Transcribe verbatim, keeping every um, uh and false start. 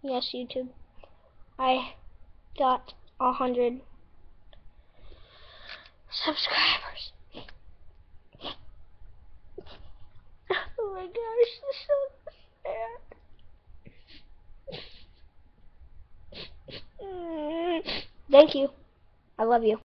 Yes, YouTube. I got a hundred subscribers. Oh my gosh, this is so sad. Mm. Thank you. I love you.